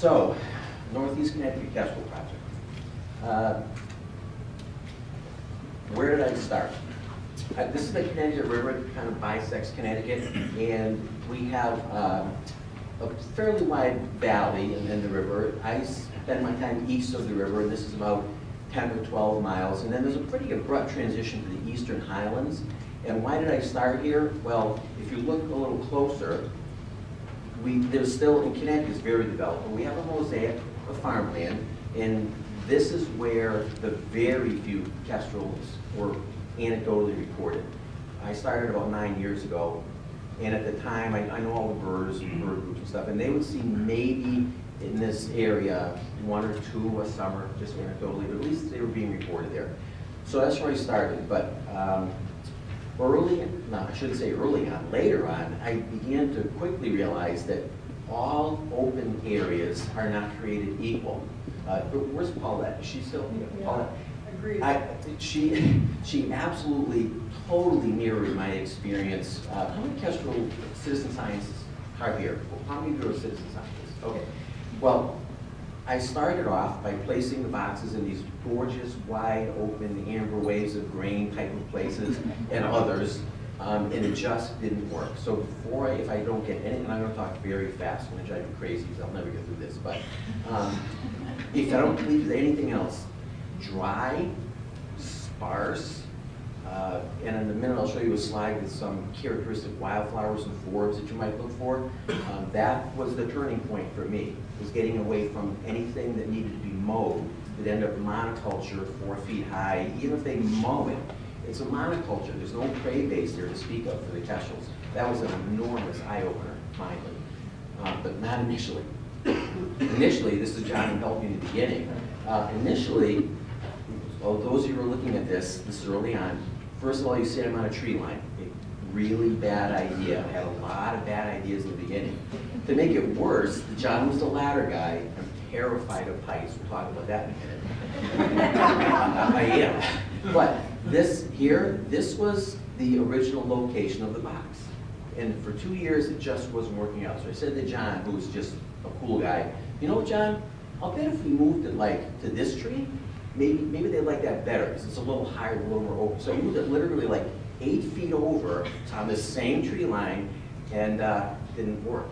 So, Northeast Connecticut Kestrel Project. Where did I start? This is the Connecticut River, it kind of bisects Connecticut, and we have a fairly wide valley in the river. I spend my time east of the river, and this is about 10 or 12 miles, and then there's a pretty abrupt transition to the eastern highlands. And why did I start here? Well, if you look a little closer, there's still, in Connecticut, it's very developed, but we have a mosaic of farmland, and this is where the very few kestrels were anecdotally reported. I started about 9 years ago, and at the time, I know all the birds and bird groups and stuff, and they would see maybe in this area 1 or 2 a summer, just anecdotally, but at least they were being reported there. So that's where I started, but I shouldn't say early on, later on, I began to quickly realize that all open areas are not created equal. Where's Paulette? Is she still here? Yeah. Paulette? Agreed. She absolutely, totally mirrored my experience. How many Kestrel citizen scientists are here? How many of you are citizen scientists? Okay. Well, I started off by placing the boxes in these gorgeous, wide open, amber waves of grain type of places and others, and it just didn't work. So if I don't get anything, I'm going to talk very fast, I'm going to drive you crazy because I'll never get through this, but if I don't leave anything else, dry, sparse, and in a minute I'll show you a slide with some characteristic wildflowers and forbs that you might look for. That was the turning point for me, was getting away from anything that needed to be mowed that ended up monoculture 4 feet high. Even if they mow it, it's a monoculture. There's no prey base there to speak of for the kestrels. That was an enormous eye-opener, finally, but not initially. Initially, this is John who helped me in the beginning. Initially, those of you who are looking at this is early on, first of all, you see I'm on a tree line. A really bad idea. I had a lot of bad ideas in the beginning. To make it worse, John was the ladder guy. I'm terrified of heights. We'll talk about that in a minute. I am. But this was the original location of the box. And for 2 years, it just wasn't working out. So I said to John, who was just a cool guy, you know what, John? I'll bet if we moved it like to this tree, maybe they'd like that better because it's a little higher, a little more open. So I moved it literally like 8 feet over on the same tree line, and didn't work.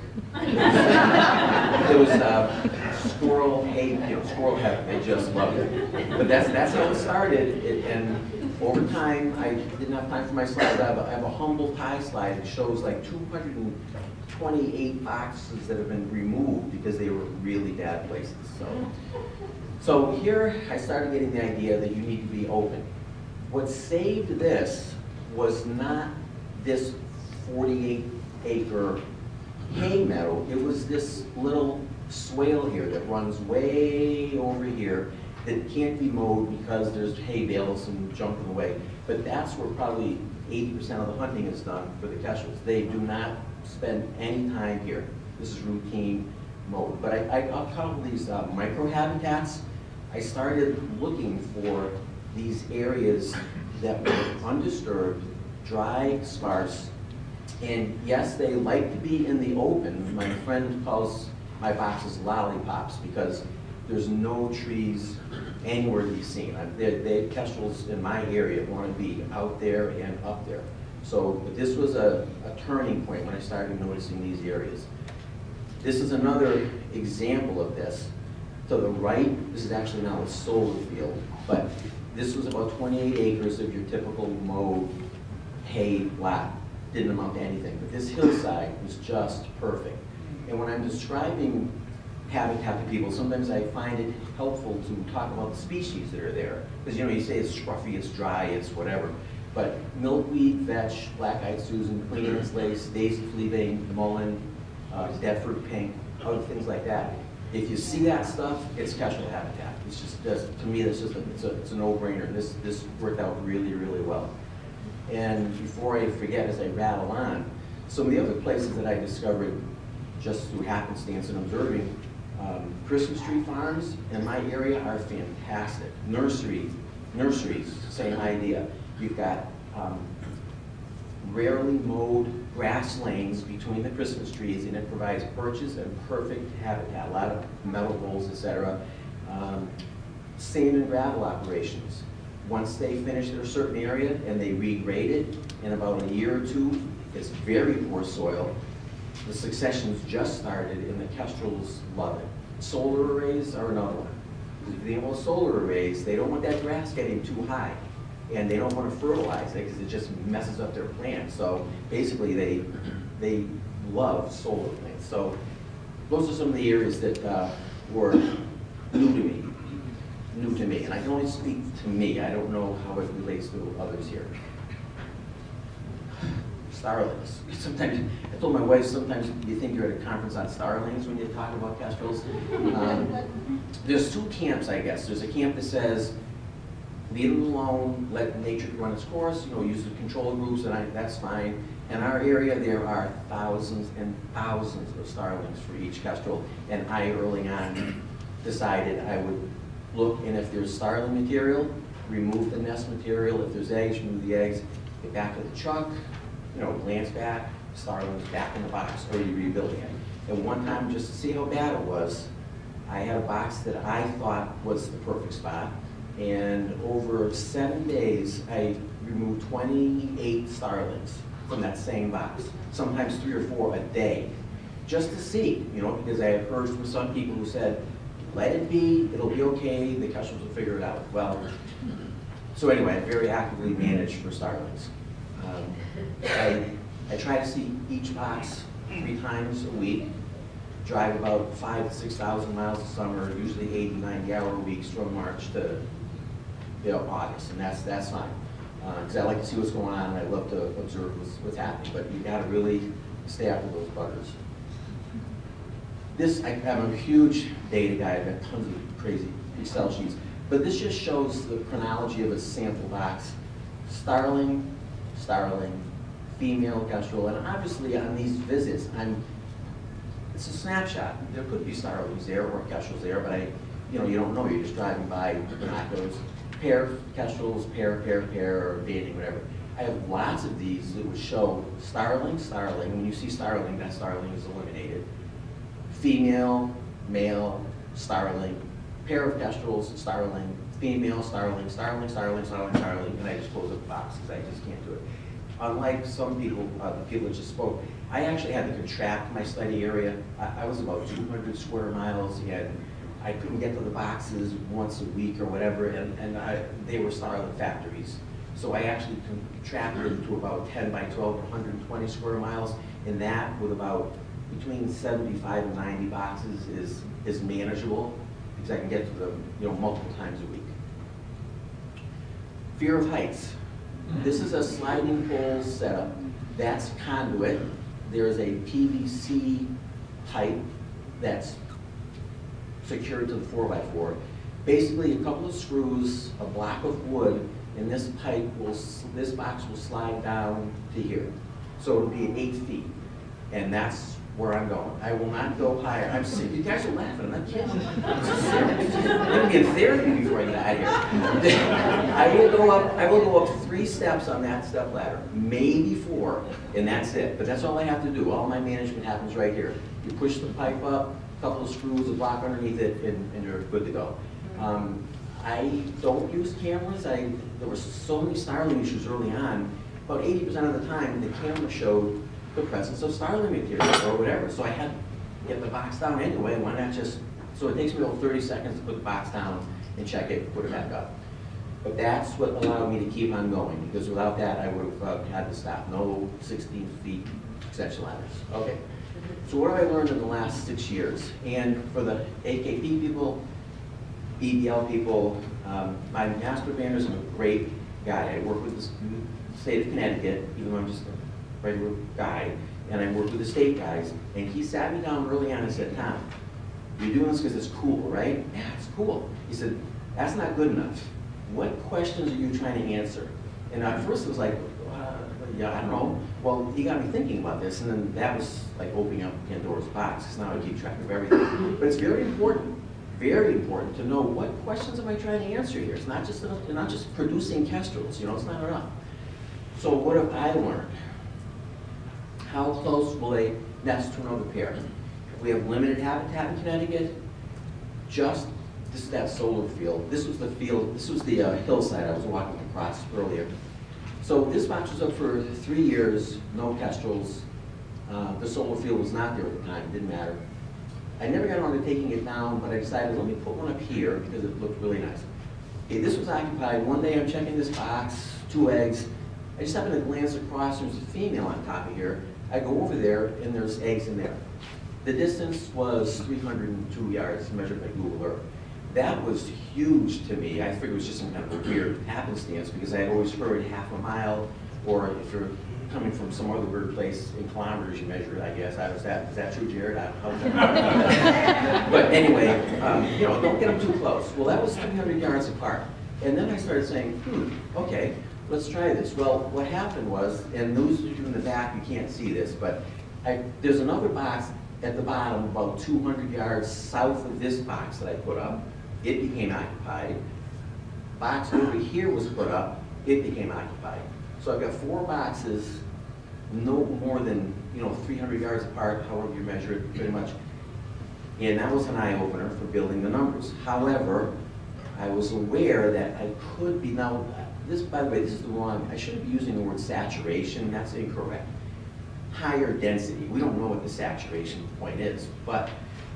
It was squirrel hate, squirrel heaven. They just loved it. But that's how it started. And over time, I didn't have time for my slides. I have a humble tie slide that shows like 228 boxes that have been removed because they were really bad places. So here I started getting the idea that you need to be open. What saved this was not this 48-acre hay meadow. It was this little swale here that runs way over here that can't be mowed because there's hay bales and junk in the way. But that's where probably 80% of the hunting is done for the kestrels. They do not spend any time here. This is routine mode. But I'll couple these microhabitats. I started looking for these areas that were undisturbed, dry, sparse, and yes, they like to be in the open. My friend calls my boxes lollipops because there's no trees anywhere to be seen. The kestrels in my area want to be out there and up there. So this was a turning point when I started noticing these areas. This is another example of this. To the right, this is actually now a solar field, but this was about 28 acres of your typical mowed hay lot. Didn't amount to anything, but this hillside was just perfect. And when I'm describing habitat to people, sometimes I find it helpful to talk about the species that are there. Because you say it's scruffy, it's dry, it's whatever. But milkweed, vetch, black-eyed Susan, Queen Anne's lace, daisy fleabane, mullein, Deptford pink, other things like that. If you see that stuff, it's kestrel habitat. It's just, to me, it's a no-brainer. This worked out really, really well. And before I forget, as I rattle on, some of the other places that I discovered just through happenstance and observing, Christmas tree farms in my area are fantastic. Nurseries, same idea. You've got rarely mowed grass lanes between the Christmas trees, and it provides perches and perfect habitat, a lot of metal bowls, etc. Sand and gravel operations. Once they finish their certain area and they regrade it, in about a year or two, it's very poor soil. The succession's just started and the kestrels love it. Solar arrays are another one. If they have solar arrays, they don't want that grass getting too high. And they don't want to fertilize it because it just messes up their plant. So basically they love solar plants. So those are some of the areas that were new to me. And I can only speak to me. I don't know how it relates to others here. Starlings. Sometimes, I told my wife, sometimes you think you're at a conference on starlings when you talk about kestrels. There's two camps, I guess. There's a camp that says, leave them alone, let nature run its course, use the control groups, and that's fine. In our area, there are thousands and thousands of starlings for each kestrel, and I early on decided I would look, and if there's starling material, remove the nest material. If there's eggs, remove the eggs, get back to the truck, glance back, starlings back in the box, or you rebuilding it. And one time, just to see how bad it was, I had a box that I thought was the perfect spot, and over 7 days, I removed 28 starlings from that same box, sometimes 3 or 4 a day, just to see, because I have heard from some people who said, let it be, it'll be okay, the kestrels will figure it out. Well, so anyway, I very actively managed for starlings. I try to see each box 3 times a week, drive about 5,000 to 6,000 miles a summer, usually 80, 90-hour weeks from March to August, and that's fine. Because I like to see what's going on, and I love to observe what's happening, but you gotta really stay after those buggers. I'm a huge data guy. I've got tons of crazy Excel sheets, but this just shows the chronology of a sample box. Starling, female kestrel, and obviously on these visits, it's a snapshot. There could be starlings there or kestrels there, but you don't know. You're just driving by binoculars. Pair kestrels, pair, or dating, whatever. I have lots of these that would show starling. When you see starling, that starling is eliminated. Female, male, starling, pair of kestrels, starling, female, starling, and I just close up the box because I just can't do it. Unlike some people, the people that just spoke, I actually had to contract my study area. I was about 200 square miles, and I couldn't get to the boxes once a week or whatever, and they were starling factories. So I actually contracted to about 10 by 12, 120 square miles, and that with about between 75 and 90 boxes is manageable because I can get to them multiple times a week. Fear of heights. This is a sliding pole setup. That's conduit. There is a PVC pipe that's secured to the 4x4. Basically, a couple of screws, a block of wood, and this box will slide down to here. So it'll be 8 feet, and that's where I'm going. I will not go higher. I'm serious. You guys are laughing. I'm not kidding. I'm going to be in therapy before I get out of here. I will go up 3 steps on that step ladder, maybe 4, and that's it. But that's all I have to do. All my management happens right here. You push the pipe up, a couple of screws, a block underneath it, and you're good to go. I don't use cameras. There were so many starling issues early on. About 80% of the time, the camera showed the presence of starling material or whatever. So I had to get the box down anyway. Why not just, so it takes me about 30 seconds to put the box down and check it, put it back up. But that's what allowed me to keep on going, because without that, I would have had to stop. No 16 feet extension ladders. Okay, so what have I learned in the last 6 years? And for the AKP people, BBL people, my master banders, I'm a great guy. I work with the state of Connecticut, even though I'm just a regular guy, and I work with the state guys, and he sat me down early on and said, Tom, you're doing this because it's cool, right? Yeah, it's cool. He said, that's not good enough. What questions are you trying to answer? And at first it was like, yeah, I don't know. Well, he got me thinking about this, and then that was like opening up Pandora's box, because now I keep track of everything. But it's very important to know what questions am I trying to answer here. It's not just producing kestrels, it's not enough. So what have I learned? How close will they nest to another pair? We have limited habitat in Connecticut. This is that solar field. This was the field, this was the hillside I was walking across earlier. So this box was up for 3 years, no kestrels. The solar field was not there at the time, it didn't matter. I never got around to taking it down, but I decided, let me put one up here because it looked really nice. Okay, this was occupied. One day I'm checking this box, 2 eggs. I just happened to glance across, there's a female on top of here. I go over there and there's eggs in there. The distance was 302 yards measured by Google Earth. That was huge to me. I figured it was just some kind of a weird happenstance because I had always heard half a mile, or if you're coming from some other weird place in kilometers you measure it, I guess. Is that true, Jared? I don't know. But anyway, you know, don't get them too close. Well, that was 300 yards apart. And then I started saying, okay, let's try this. Well, what happened was, and those of you in the back, you can't see this, but there's another box at the bottom, about 200 yards south of this box that I put up. It became occupied. Box over here was put up. It became occupied. So I've got 4 boxes, no more than 300 yards apart, however you measure it, pretty much. And that was an eye-opener for building the numbers. However, I was aware that I could be, now, this, by the way, this is the wrong, I shouldn't be using the word saturation, that's incorrect. Higher density, we don't know what the saturation point is, but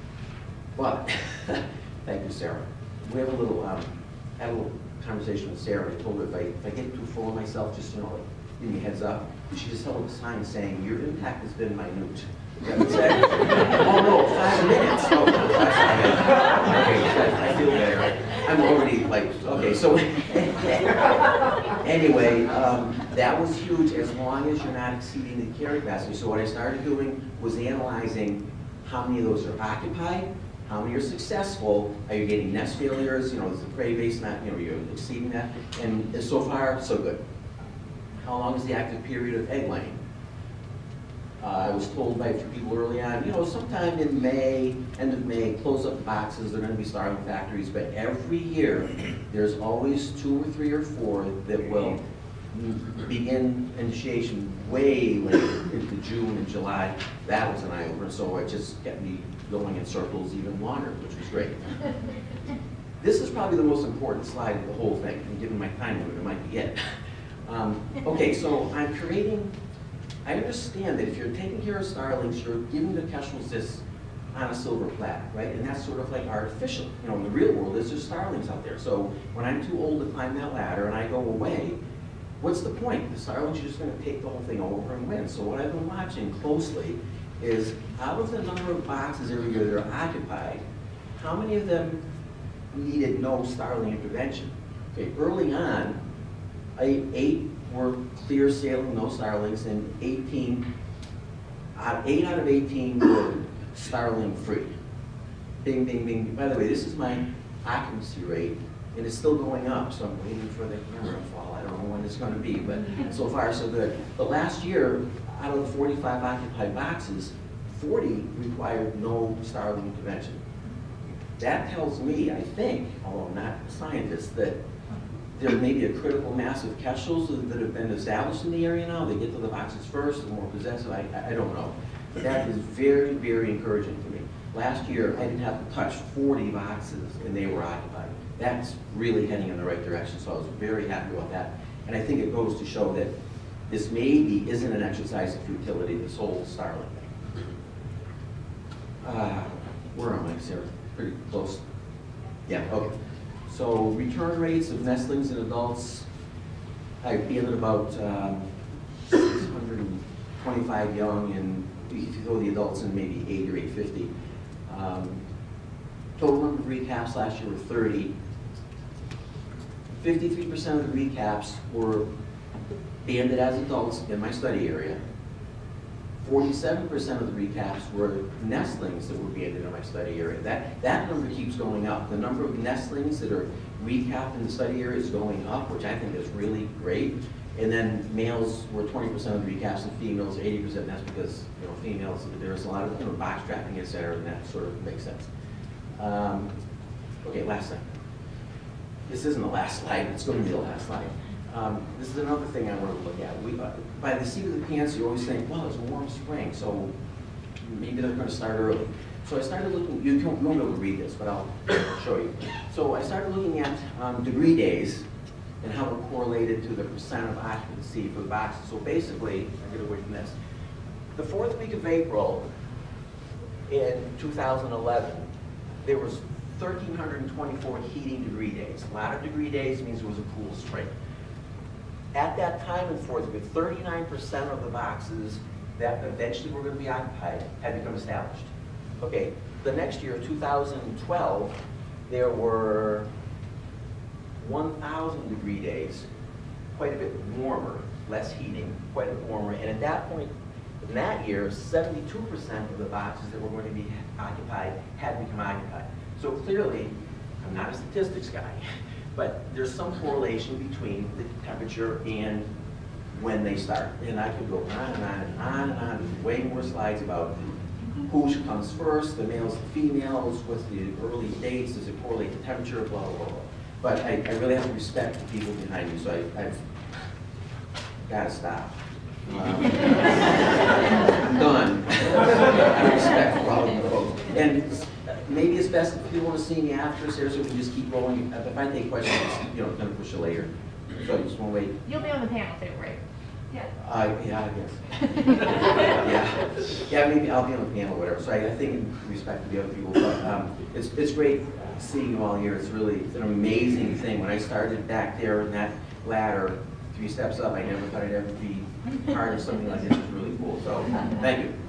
thank you, Sarah. We have a little, had a little conversation with Sarah. I told her if I get too full of myself, just like, give me a heads up. And she just held up a sign saying, your impact has been minute. Oh no, 5 minutes. Oh, no, 5 minutes. Okay, I feel better. I'm already like, okay, so anyway, that was huge as long as you're not exceeding the carrying capacity. So what I started doing was analyzing how many of those are occupied, how many are successful, are you getting nest failures, is the prey base not, you're exceeding that, and so far, so good. How long is the active period of egg laying? I was told by a few people early on, sometime in May, end of May, close up the boxes, they're going to be starting factories, but every year, there's always 2 or 3 or 4 that will begin initiation way later into June and July. That was an eye-opener, so it just kept me going in circles even longer, which was great. This is probably the most important slide of the whole thing, and given my time limit, it might be it. Okay, so I'm creating, I understand that if you're taking care of starlings, you're giving the kestrels this on a silver platter, right? And that's sort of like artificial. In the real world, there's just starlings out there. So when I'm too old to climb that ladder and I go away, what's the point? The starlings are just going to take the whole thing over and win. So what I've been watching closely is out of the number of boxes every year that are occupied, how many of them needed no starling intervention? Okay, early on, 8 were clear sailing, no starlings, and 8 out of 18 were starling free. Bing, bing, bing. By the way, this is my occupancy rate, and it's still going up, so I'm waiting for the camera to fall. I don't know when it's going to be, but so far so good. But last year, out of the 45 occupied boxes, 40 required no starling intervention. That tells me, I think, although I'm not a scientist, that there may be a critical mass of kestrels that have been established in the area now. They get to the boxes first, the more possessive, I don't know. But that is very, very encouraging to me. Last year, I didn't have to touch 40 boxes and they were occupied. That's really heading in the right direction, so I was very happy about that. And I think it goes to show that this maybe isn't an exercise of futility, this whole starling thing. Where am I, Sarah? Pretty close. Yeah, okay. So return rates of nestlings and adults, I feel at about 625 young, and if you throw the adults in, maybe 8 or 850. Total number of recaps last year were 30. 53% of the recaps were banded as adults in my study area. 47% of the recaps were nestlings that were banded in my study area. That number keeps going up. The number of nestlings that are recapped in the study area is going up, which I think is really great. And then males were 20% of the recaps and females 80%. And that's because females, there's a lot of box trapping, et cetera, and that sort of makes sense. Okay, last thing. This isn't the last slide, it's going to be the last slide. this is another thing I want to look at. By the seat of the pants, you always think, well, it's a warm spring, so maybe they're going to start early. So I started looking, you won't be able to read this, but I'll show you. So I started looking at degree days and how it correlated to the percent of occupancy for the boxes. So basically, I get away from this. The 4th week of April in 2011, there was 1,324 heating degree days. A lot of degree days means it was a cool spring. At that time in 4th week, 39% of the boxes that eventually were going to be occupied had become established. Okay, the next year, 2012, there were 1,000 degree days, quite a bit warmer, less heating, quite a bit warmer. And at that point, in that year, 72% of the boxes that were going to be occupied had become occupied. So clearly, I'm not a statistics guy, but there's some correlation between the temperature and when they start. And I could go on and on and on and on. There's way more slides about who comes first, the males, the females, what's the early dates, does it correlate to temperature, blah, blah, blah, blah. But I really have to respect the people behind me, so I've got to stop. I'm done. I respect all of the folks. And maybe it's best if you want to see me after, seriously, we can just keep rolling. If I take questions, I'm going to push it later. So you just want to wait. You'll be on the panel too, right? Yeah. Yeah, I guess. Yeah, maybe I'll be on the panel or whatever. So I think in respect to the other people, but it's great seeing you all here. It's an amazing thing. When I started back there in that ladder, 3 steps up, I never thought I'd ever be part of something like this. It's really cool. So thank you.